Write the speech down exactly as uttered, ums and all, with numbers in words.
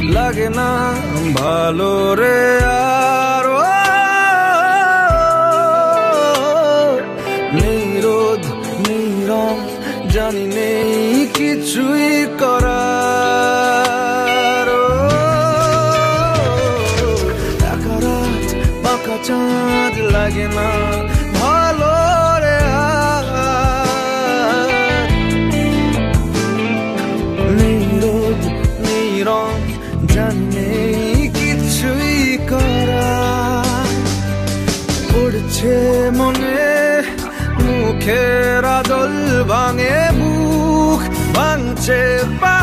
লাগে না ভালো রে আর নেই রোদ নেই রং জানি নেই কিছুই করার একা রাত বাঁকা চাঁদ লাগে না ভালো রে আর নেই রোদ নেই রং জানি নেই কিছুই করার পড়ছে মনে মুখের আদল ভাঙে বুক ভাঙছে পা